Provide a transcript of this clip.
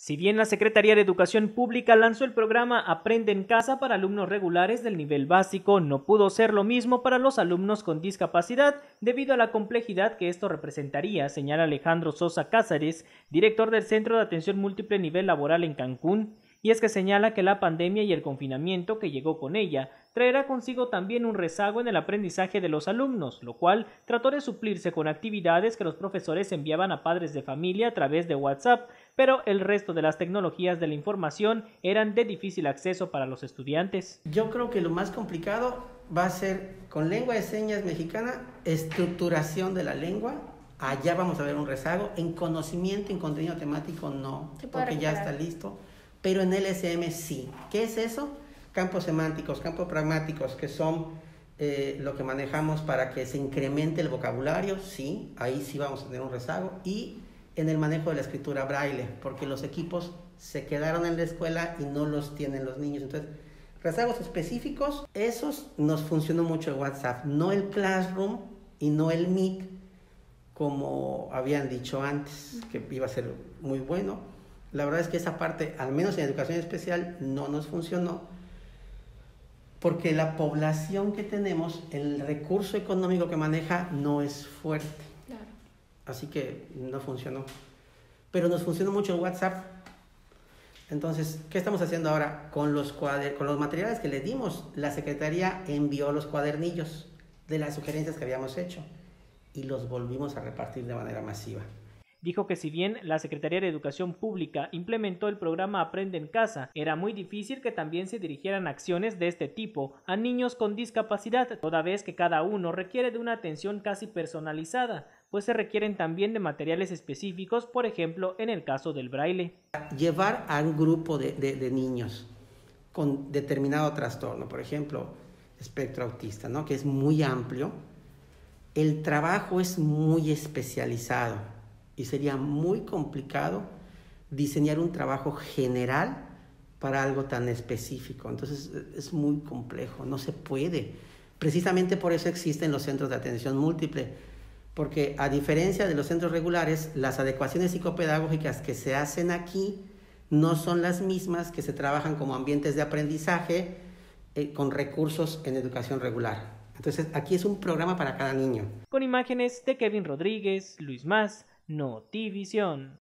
Si bien la Secretaría de Educación Pública lanzó el programa Aprende en Casa para alumnos regulares del nivel básico, no pudo ser lo mismo para los alumnos con discapacidad debido a la complejidad que esto representaría, señala Alejandro Sosa Cázares, director del Centro de Atención Múltiple Nivel Laboral en Cancún. Y es que señala que la pandemia y el confinamiento que llegó con ella traerá consigo también un rezago en el aprendizaje de los alumnos, lo cual trató de suplirse con actividades que los profesores enviaban a padres de familia a través de WhatsApp, pero el resto de las tecnologías de la información eran de difícil acceso para los estudiantes. Yo creo que lo más complicado va a ser con lengua de señas mexicana, estructuración de la lengua. Allá vamos a ver un rezago. En conocimiento, en contenido temático no, porque ya está listo. Pero en LSM sí. ¿Qué es eso? Campos semánticos, campos pragmáticos, que son lo que manejamos para que se incremente el vocabulario, sí, ahí sí vamos a tener un rezago. Y en el manejo de la escritura braille, porque los equipos se quedaron en la escuela y no los tienen los niños. Entonces, rezagos específicos, esos nos funcionó mucho el WhatsApp, no el Classroom y no el Meet, como habían dicho antes, que iba a ser muy bueno. La verdad es que esa parte, al menos en educación especial, no nos funcionó, porque la población que tenemos, el recurso económico que maneja no es fuerte. Claro. Así que no funcionó. Pero nos funcionó mucho el WhatsApp. Entonces, ¿qué estamos haciendo ahora? Con los materiales que le dimos, la Secretaría envió los cuadernillos de las sugerencias que habíamos hecho y los volvimos a repartir de manera masiva. Dijo que si bien la Secretaría de Educación Pública implementó el programa Aprende en Casa, era muy difícil que también se dirigieran acciones de este tipo a niños con discapacidad, toda vez que cada uno requiere de una atención casi personalizada, pues se requieren también de materiales específicos, por ejemplo, en el caso del braille. Llevar a un grupo de niños con determinado trastorno, por ejemplo, espectro autista, ¿no?, que es muy amplio, el trabajo es muy especializado. Y sería muy complicado diseñar un trabajo general para algo tan específico. Entonces es muy complejo, no se puede. Precisamente por eso existen los centros de atención múltiple, porque a diferencia de los centros regulares, las adecuaciones psicopedagógicas que se hacen aquí no son las mismas que se trabajan como ambientes de aprendizaje con recursos en educación regular. Entonces aquí es un programa para cada niño. Con imágenes de Kevin Rodríguez, Luis Mas, Notivisión.